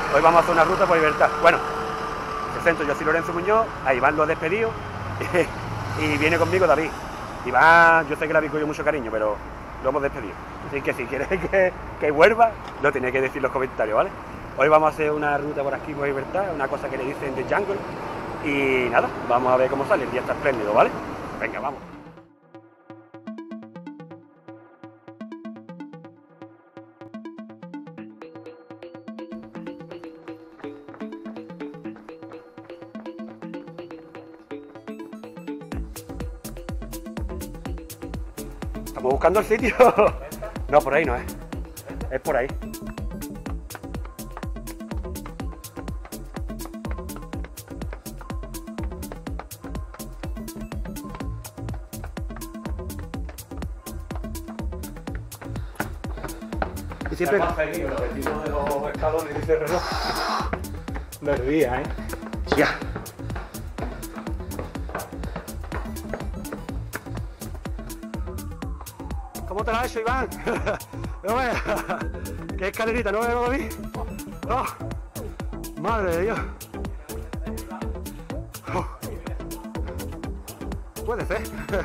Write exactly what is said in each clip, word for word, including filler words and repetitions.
Hoy vamos a hacer una ruta por Libertad. Bueno, presento, yo soy Lorenzo Muñoz, a Iván lo he despedido y viene conmigo David. Iván, yo sé que le habéis cogido mucho cariño, pero lo hemos despedido. Así que si quieres que, que vuelva, lo tenéis que decir en los comentarios, ¿vale? Hoy vamos a hacer una ruta por aquí por Libertad, una cosa que le dicen The Jungle. Y nada, vamos a ver cómo sale, el día está espléndido, ¿vale? Venga, vamos. Estamos buscando el sitio. No, por ahí no es. Es por ahí. Y siempre... Los de los escalones, dice el reloj. Del día, ¿eh? Ya. ¿Cómo te la has hecho, Iván? No veas. Qué escalerita, ¿no ves, David? Oh, madre de Dios. Oh. Puede ser.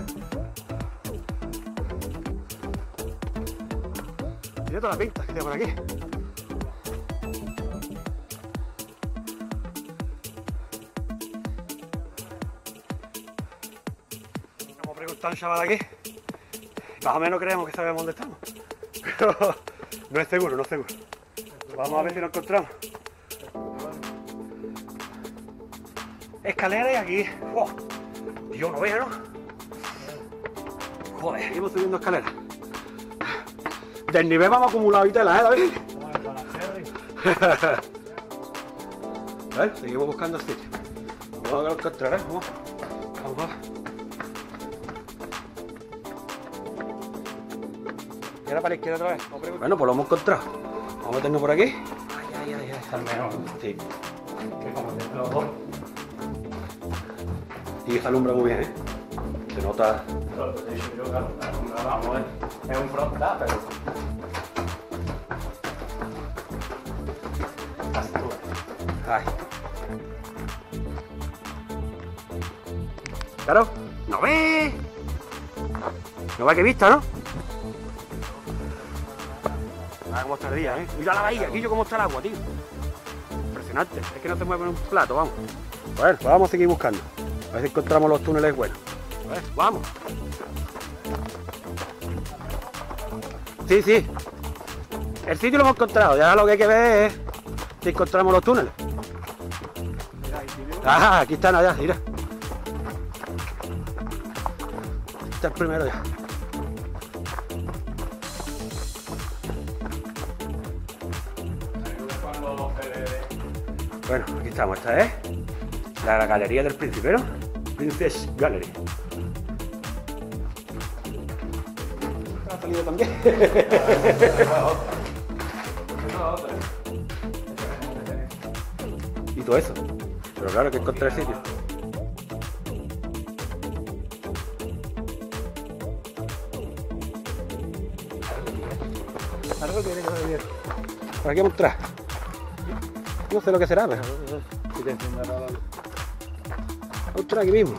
Tiene toda la pinta que tiene por aquí. Hemos preguntado a un chaval aquí. Más o menos creemos que sabemos dónde estamos. Pero no es seguro, no es seguro. Vamos a ver si lo encontramos. Escalera y aquí. Oh, Dios, no veo, ¿no? Joder, seguimos subiendo escaleras. Del nivel vamos acumulado y tela, ¿eh, David? A ver, seguimos buscando el sitio. Vamos a ver lo encontrar, ¿eh? Vamos. Vamos a ver. ¿Y ahora para la izquierda otra vez? Bueno, pues lo hemos encontrado. Vamos a meternos por aquí. Ay, ay, ay, ay. Está mejor. Sí. Que como de los dos. Y se alumbra muy bien, ¿eh? Se nota. Pero de hecho, yo claro, vamos, es un frontal, pero. Ay. Claro, no ve. No ve que vista, ¿no? Mira cómo está el día, ¿eh? Mira la bahía, aquí yo cómo está el agua, tío. Impresionante, es que no se mueve en un plato, vamos. A ver, pues vamos a seguir buscando. A ver si encontramos los túneles buenos. A ver, vamos. Sí, sí. El sitio lo hemos encontrado, ya lo que hay que ver es si encontramos los túneles. Ah, aquí están allá, mira. Este es el primero ya. Bueno, aquí estamos, esta es la galería del príncipe, ¿no? Princess Gallery. Ha salido también. Y todo eso. Pero claro que encontré el sitio. Algo tiene que ver bien. Por aquí mostrar. No sé lo que será, pero. Ostras, aquí mismo.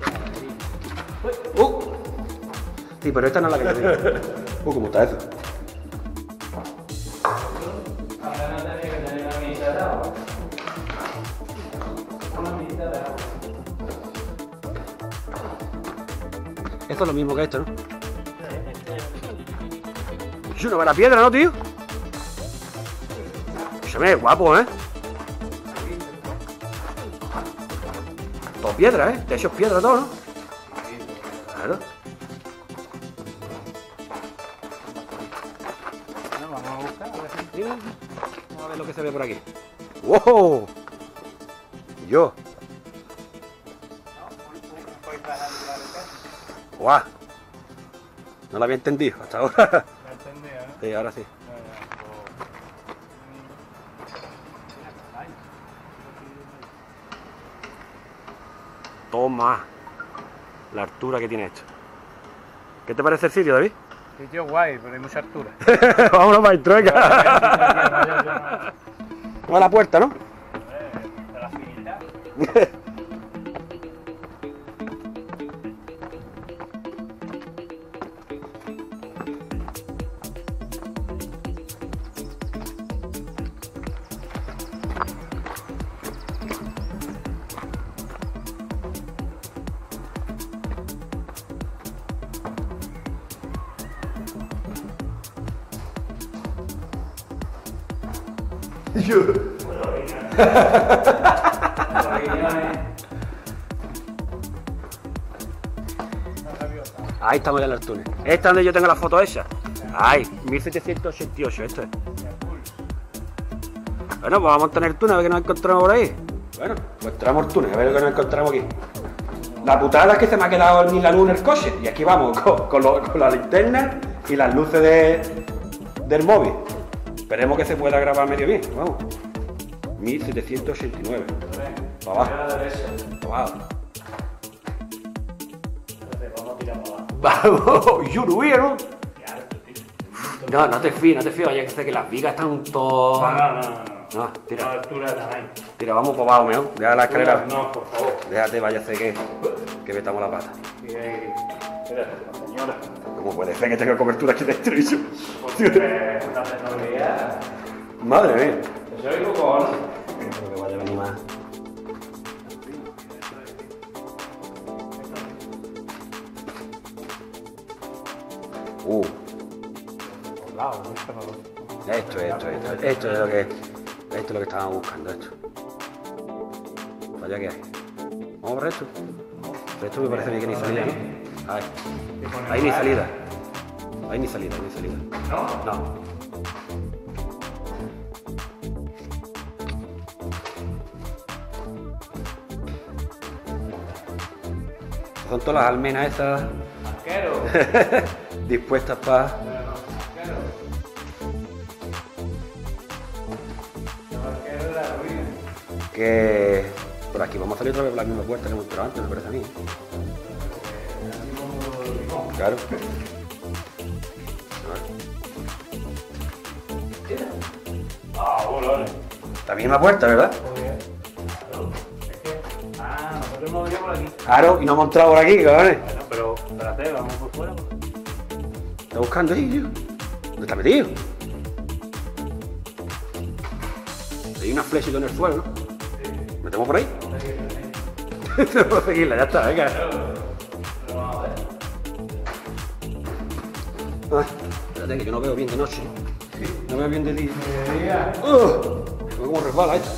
Uh. Sí, pero esta no es la que yo digo. Uh, ¿cómo está eso? Esto es lo mismo que esto, ¿no? Yo no ve la piedra, ¿no, tío? Se ve guapo, ¿eh? Todo piedra, ¿eh? De hecho es piedra todo, ¿no? Claro. Bueno, vamos a buscar, a ver si... Vamos a ver lo que se ve por aquí. ¡Wow! Yo. ¡Guau! No lo había entendido hasta ahora. ¿Me entendí, eh? Sí, ahora sí. Toma la altura que tiene esto. ¿Qué te parece el sitio, David? Sitio guay, pero hay mucha altura. Vámonos para el trueca. No a la puerta, ¿no? De la finita. Yo. Ahí estamos ya en el túnel. Esta es donde yo tengo la foto esa. Ay, mil setecientos ochenta y ocho, esto es. Bueno, pues vamos a montar el túnel a ver qué nos encontramos por ahí. Bueno, pues entramos el túnel, a ver lo que nos encontramos aquí. La putada es que se me ha quedado ni la luz en el coche. Y aquí vamos con, con, lo, con la linterna y las luces de, del móvil. Esperemos que se pueda grabar medio bien. Vamos. mil setecientos ochenta y nueve. Para abajo. Para abajo. Vamos a tirar para abajo. Vamos, yo no veo. No, no te fíes, no te fíes. Oye, que sé que las vigas están todo. No, no, no. no. No, tira. No, altura también. Tira, vamos para abajo, mejor. Deja la escalera. No, por favor. Déjate, vaya a ser que, que metamos la pata. Espérate, señora. ¿Cómo puede ser que tenga cobertura aquí dentro? Porque una tecnología. Madre mía. Eso es cojones. Creo que vaya a venir más. Uh. Esto, esto, esto, esto es lo que, esto es lo que estábamos buscando, esto. Vaya que hay. Vamos por esto. Esto me parece a mí que ni salida, ¿no? Ahí. Ahí ni salida. Ahí ni salida, ahí ni salida. ¿No? No. Son todas las almenas esas Arquero. dispuestas para... Que por aquí vamos a salir otra vez por la misma puerta que hemos entrado antes, me parece a mí. Claro. Ah, bueno, vale. La misma puerta, ¿verdad? Es que. Ah, nosotros hemos venido por aquí. Claro, y no hemos entrado por aquí, cabrones. Bueno, pero espérate, vamos por fuera. Está buscando ahí, tío. ¿Dónde está metido? Hay una flechita en el suelo, ¿no? ¿Metemos por ahí? Tenemos que seguirla, ya está, venga. Ay, espérate, que yo no veo bien de noche. No veo bien de día. ¡Uh! Me veo como resbala esto.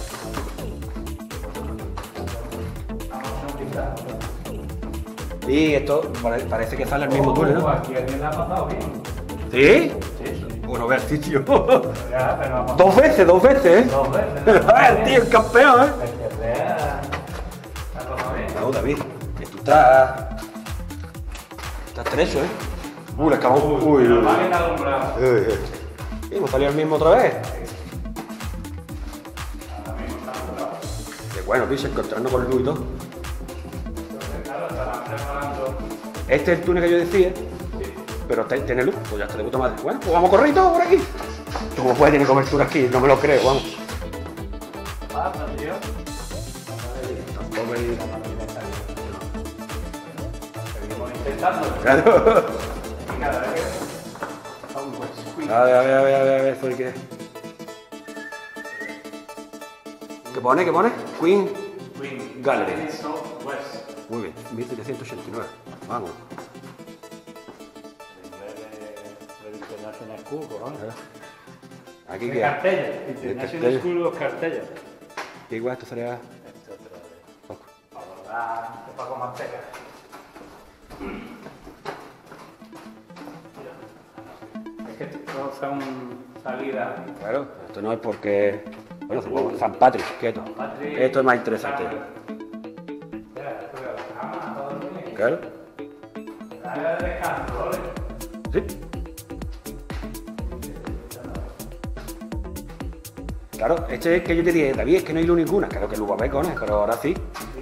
Y esto pare- parece que sale al mismo túnel, ¿no? Aquí alguien la ha pasado bien. ¿Sí? Sí, sí. Bueno, ve el sitio. Ya, pero ha pasado. Dos veces, dos veces, ¿eh? Dos veces. A ver, tío, el campeón, ¿eh? El que sea. ¿La ha pasado bien? No, David, esto está... Está estrecho, ¿eh? Uh, le acabamos... Uy, uy, Pero uy. más bien alumbrado. Uy, uy. Sí, hemos salido al mismo otra vez. Qué bueno, piso, encontrarnos con luz y todo. Entonces, claro, estarán preparando. Este es el túnel que yo decía, pero está- tiene luz, pues ya está de puta madre. Bueno, pues vamos a correr y todo por aquí. ¿Cómo puede tener cobertura aquí? No me lo creo, vamos. Pasa, tío. Tampoco hay... Seguimos intentando. Claro. Y cada vez que. Aún pues, A ver, a ver, a ver, a ver, a ver, ¿por qué? ¿Qué pone? ¿Qué pone? Queen Queen Gallery. Southwest. Muy bien, mil setecientos ochenta y nueve. Vamos. De International School, ¿no? Aquí De que... Cartella. De International Cartella. School of Cartella. que igual esto sería... Esto otra vez. Para guardar de Paco Manteca. Es que todos son salidas. Claro, esto no es porque... Bueno, supongo San Patrick, quieto. Patrick. Esto es más interesante. Espera, esto de la cama, todo bien. Claro. Área de descanso, ¿vale? Sí. Claro, este es que yo te dije, David, es que no hay luz ninguna. Claro que luz va a haber, cojones, pero ahora sí.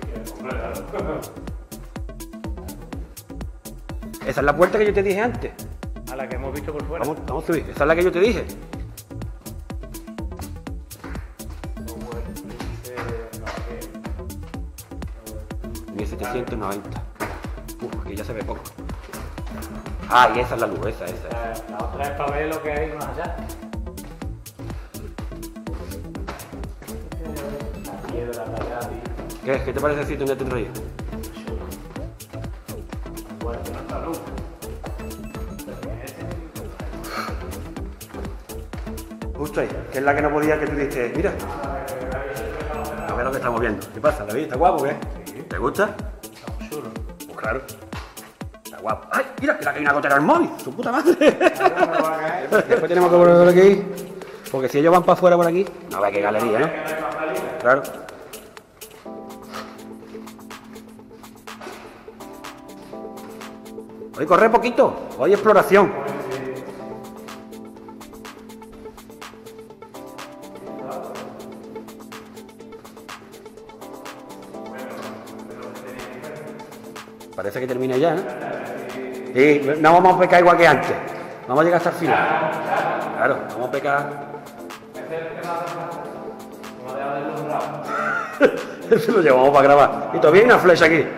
Esa es la puerta que yo te dije antes. A la que hemos visto por fuera. Vamos, vamos a subir. Esa es la que yo te dije. trescientos noventa. Uf, aquí ya se ve poco. Ah, y esa es la luz, esa, esa. esa. La otra es para ver lo que hay más allá. La piedra, la allá, tío. ¿Qué? ¿Qué te parece el sitio donde te traía? Bueno, no está luz. Justo ahí, que es la que no podía, que tú dijiste, mira. A ver lo que estamos viendo. ¿Qué pasa, David? ¿Está guapo o qué? ¿Te gusta? Está chulo. Pues claro. Está guapo. ¡Ay! Mira, que la que hay una gotera al móvil. ¡Su puta madre! Después tenemos que volver por aquí. Porque si ellos van para afuera por aquí, no ve qué galería, ¿no? Claro. Hoy corre poquito. Hoy exploración. Parece que termina ya, ¿no? Sí, no vamos a pecar igual que antes. Vamos a llegar hasta el final. Claro, vamos a pecar. Eso lo llevamos para grabar. Y todavía hay una flecha aquí.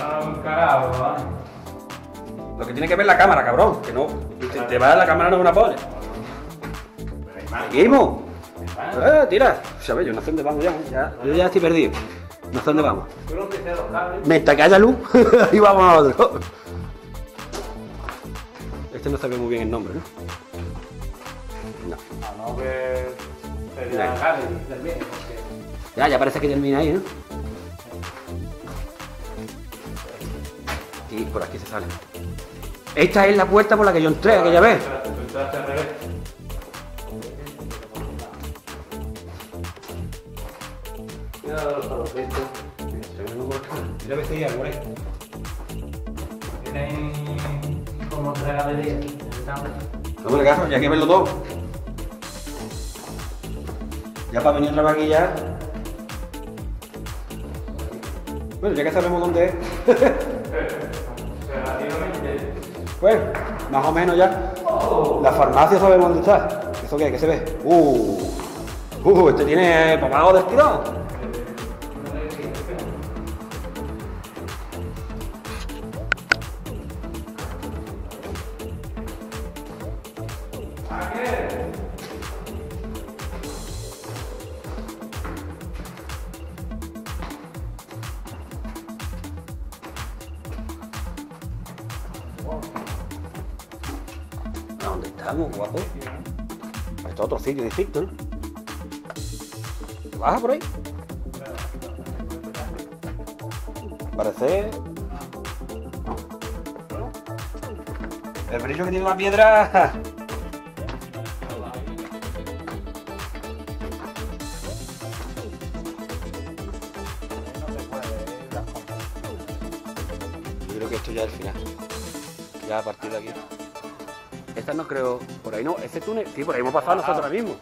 Lo que tiene que ver la cámara, cabrón. Que no. Si te va a la cámara no me la pones. Seguimos. Eh, tira. ¿Sabes? Yo no sé dónde vamos ya. ya. Yo ya estoy perdido. No sé dónde vamos. Mientras que haya luz, y vamos a otro. Este no sabe muy bien el nombre, ¿no? No. A no ver. Sería Gallery del bien. Ya, ya parece que termina ahí, ¿no? Y por aquí se sale. Esta es la puerta por la que yo entré aquella vez. Mira a ver si hay algo ahí. Tienen como tres galerías. No me caso, ya hay que verlo todo. Ya para venir otra vez aquí ya. Bueno, ya que sabemos dónde es. Pues, más o menos ya. La farmacia sabemos dónde está. ¿Eso qué? ¿Qué se ve? Uh, uh, este tiene papado del tirón. ¿A dónde estamos, guapo? Esto es otro sitio distinto, ¿no? ¿Te bajas por ahí? Parece... El brillo que tiene la piedra... Yo creo que esto ya es el final. Ya a partir de aquí. Esta no creo... Por ahí no, ese túnel... Sí, por ahí hemos pasado nosotros ahora mismo.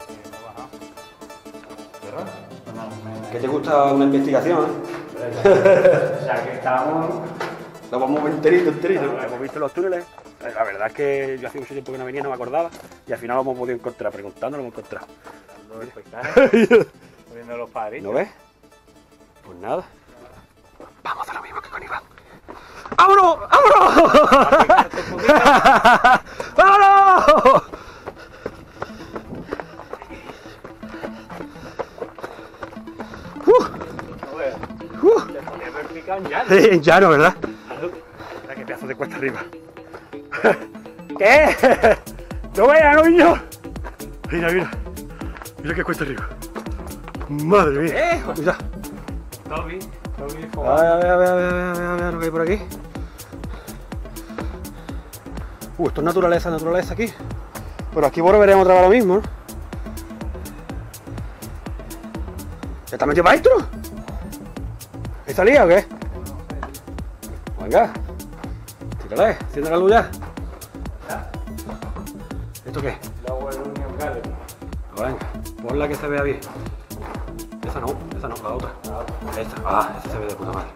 ¿Qué te gusta una investigación, eh? Ya que estamos... Lo vamos a ver enterito, enterito. Hemos visto los túneles. La verdad es que yo hace mucho tiempo que no venía, no me acordaba. Y al final lo hemos podido encontrar. Preguntando lo hemos encontrado. Poniendo los padrinos. ¿No ves? Pues nada. Vamos a hacer lo mismo que con Iván. ¡Vámonos! ¡Vámonos! ¡Vámonos! Uh. Uh. Sí, ya no, ¿verdad? Mira qué pedazo de cuesta arriba. ¿Qué? ¡No veas, no, niño! Mira, mira. Mira qué cuesta arriba. Madre mía. Mira. Toby, Toby, A ver, a ver, a ver, a ver, a ver, a ver lo que hay por aquí. Uh, esto es naturaleza, naturaleza aquí. Pero aquí volveremos otra vez lo mismo, ¿no? ¿Ya está metido para adentro? ¿Hay salida o qué? Venga. Tírale, enciende la luz ya. ¿Esto qué? Lower Union Gallery. Venga, ponla que se vea bien. Esa no, esa no, la otra. Esa, ah, esa se ve de puta madre.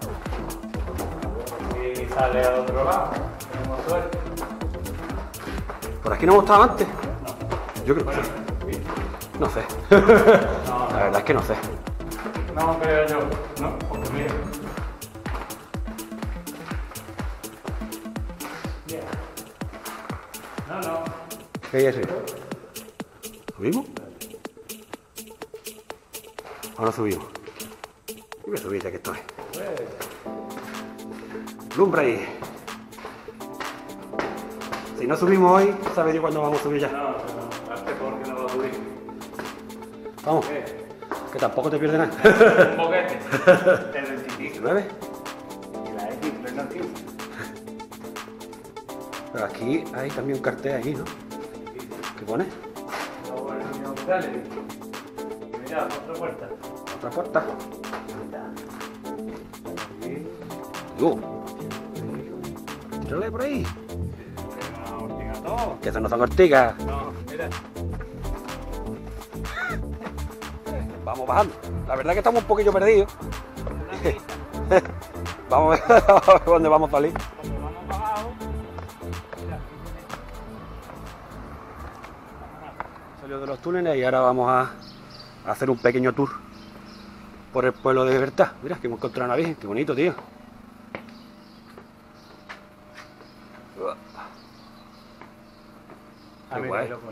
Y sale al otro lado. Tenemos suerte. ¿Por aquí no hemos estado antes? Yo creo que sí. No sé. La verdad es que no sé. No creo yo, no, porque mira. ¿Qué hay arriba? ¿Subimos? ¿O no subimos? Y me subiste que estoy. Lumbra ahí. Si no subimos hoy, ¿sabes yo cuándo vamos a subir ya? No, no, hazte porque no va a subir. Vamos. ¿Qué? Que tampoco te pierdes nada. Un boquete. El veinticinco. ¿Nueve? Y la X, pero no quince. Pero aquí hay también un cartel ahí, ¿no? ¿Qué pone? Luego por el mismo dale. Mira, otra puerta. Otra puerta. Sí. Yo. Tírale por ahí. Una ortiga todo. Que eso no son ortigas. No, mira. Vamos bajando. La verdad que estamos un poquillo perdidos. Vamos a ver dónde vamos a salir. Cuando vamos para abajo. Mira. Salió de los túneles y ahora vamos a hacer un pequeño tour por el pueblo de Libertad. Mira, que hemos encontrado una virgen. Qué bonito, tío. Ah, Qué mira, guay. ahí lo pone.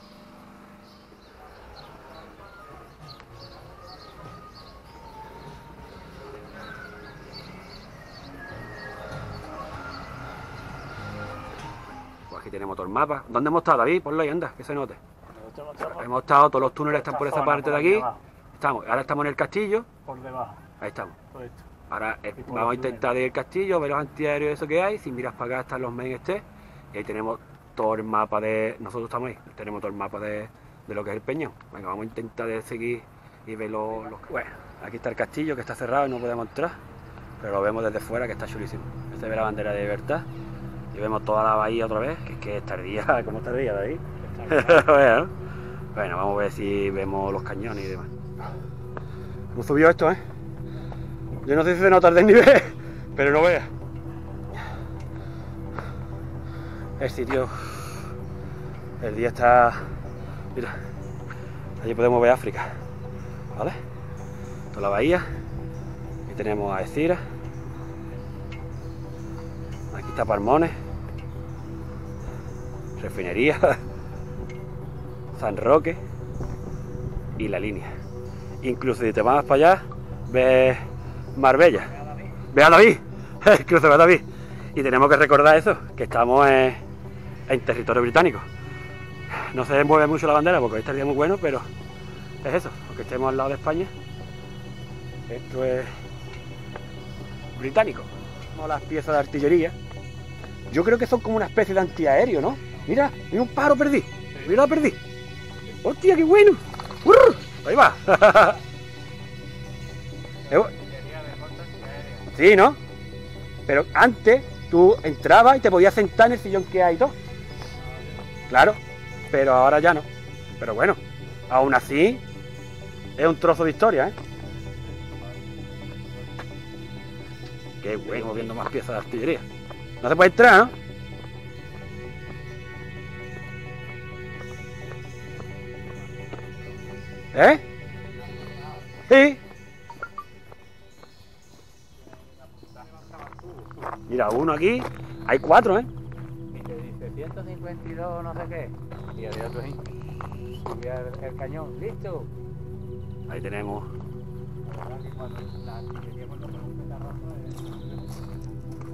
Pues aquí tenemos todo el mapa. ¿Dónde hemos estado, David? Ponlo ahí, anda, que se note. Nosotros estamos Hemos estado, todos los túneles están por esa zona, parte de por aquí. debajo, Estamos, ahora estamos en el castillo. por debajo. Ahí estamos. Todo esto. Ahora eh, Y por vamos a los intentar ir al castillo, ver los antiaéreos y eso que hay. Si miras para acá están los main este. Y ahí tenemos todo el mapa de... Nosotros estamos ahí. Tenemos todo el mapa de, de lo que es el peñón. Venga, vamos a intentar de seguir y ver los... los- Bueno, aquí está el castillo que está cerrado y no podemos entrar. Pero lo vemos desde fuera que está chulísimo. Ahí se ve la bandera de Libertad. Y vemos toda la bahía otra vez. Que es que está el día... ¿Cómo está el día, David? Bueno, bueno, vamos a ver si vemos los cañones y demás. Hemos subido esto, ¿eh? Yo no sé si se nota el desnivel, pero no veas. El sitio... El día está... Mira, allí podemos ver África, ¿vale? Toda la bahía. Aquí tenemos a Ecira. Aquí está Palmones. Refinería. San Roque. Y la línea. Incluso si te vas para allá, ves Marbella. Ve a David. Incluso ve a David. Y tenemos que recordar eso, que estamos en, en territorio británico. No se mueve mucho la bandera porque hoy está el día muy bueno, pero es eso, aunque estemos al lado de España, esto es británico. Como las piezas de artillería. Yo creo que son como una especie de antiaéreo, ¿no? Mira, mira un pájaro perdí. Mira, lo perdí. ¡Hostia, qué bueno! ¡Urr! Ahí va. Sí, ¿no? Pero antes tú entrabas y te podías sentar en el sillón que hay y todo. Claro, pero ahora ya no. Pero bueno, aún así es un trozo de historia, ¿eh? Qué bueno, viendo más piezas de artillería. No se puede entrar, ¿no? ¿Eh? Sí. Mira, uno aquí, hay cuatro, ¿eh? Y te dice ciento cincuenta y dos no sé qué. Y había otro ahí. Subía el, el cañón. ¿Listo? Ahí tenemos. La verdad que cuando la artillería cuando se rompe la raza es...